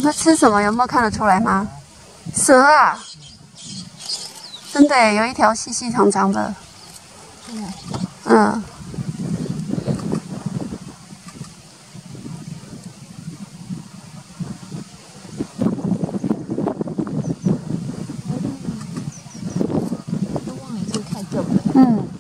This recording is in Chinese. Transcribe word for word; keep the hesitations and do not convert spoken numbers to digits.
那吃什么？有没有看得出来吗？蛇啊！真的耶，有一条细细长长的。嗯。嗯。